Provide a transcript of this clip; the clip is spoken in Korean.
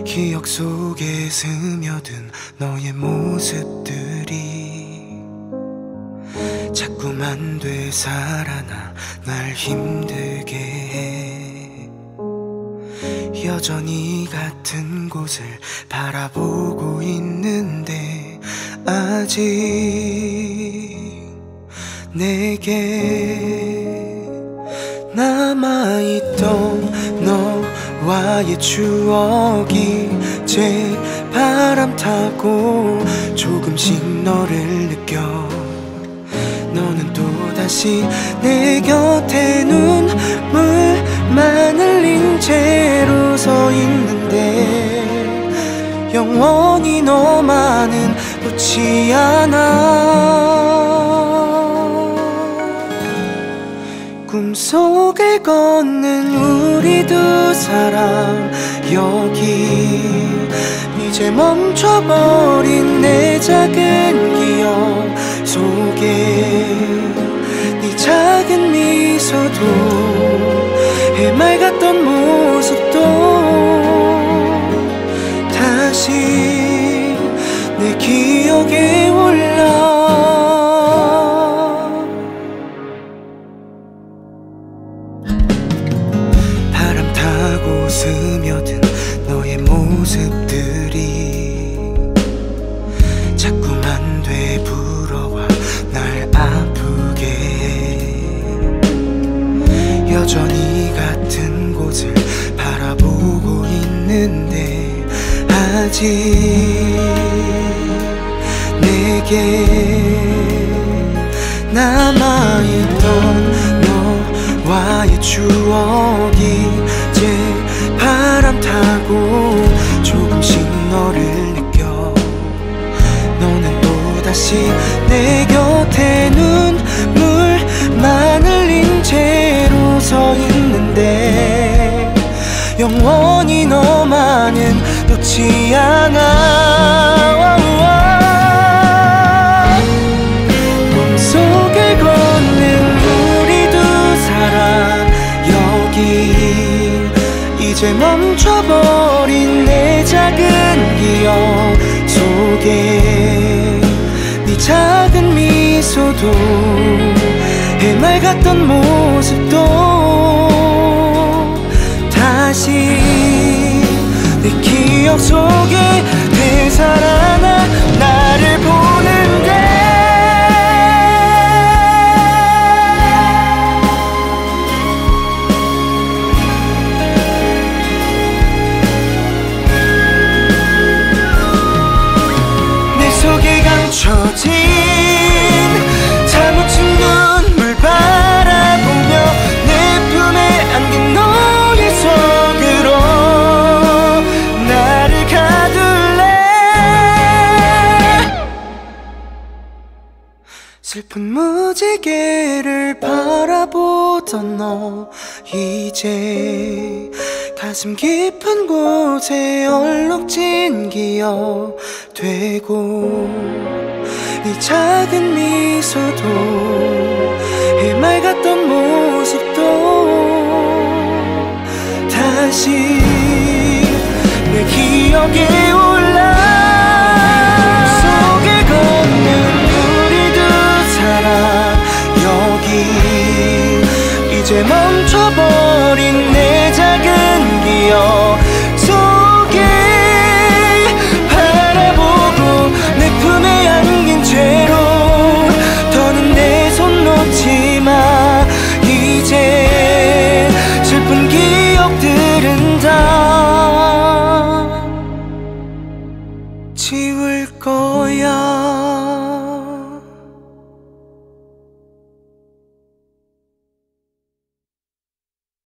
기억 속에 스며든 너의 모습들이 자꾸만 되살아나 날 힘들게 해. 여전히 같은 곳을 바라보고 있는데 아직 내게 남아있던 너와의 추억이 이제 바람 타고 조금씩 너를 느껴. 너는 또다시 내 곁에 눈물만 흘린 채로 서 있는데 영원히 너만은 놓지 않아. 꿈속을 걷는 우리 두 사람, 여기 이제 멈춰버린 내 작은 기억 속에 네 작은 미소도 해맑았던 모습도 다시 내 기억에 올라. 바람 타고 스며든 너의 모습들이 자꾸만 되풀어와 날 아프게 해. 여전히 같은 곳을 바라보고 있는데 아직 내게 남아있던 너와의 추억이 이제 바람 타고 조금씩 너를 느껴. 너는 또다시 내 곁에 눈물만 흘린 채로 서 있는데 영원히 너만은 놓지 않아. 꿈속을 걷는 우리 두 사람, 여기 이제 멈춰버린 내 작은 기억 속에 네 작은 미소도 해맑았던 모습도 다시 내 기억 속에 되살아나 나를 보는데 감춰진 사무친 눈물 바라보며 내 품에 안긴 너의 속으로 나를 가둘래. 슬픈 무지개를 바라보던 너, 이제 가슴 깊은 곳에 얼룩진 기억 되고 네 작은 미소도 해맑았던 모습도 다시 내 기억에 올라. 속에 걷는 우리 두 사람, 여기 이제 멈춰버린 내 작은 기억 속에 바라보고 내 품에 안긴 채로 더는 내 손 놓지 마. 이제 슬픈 기억들은 다 지울 거야.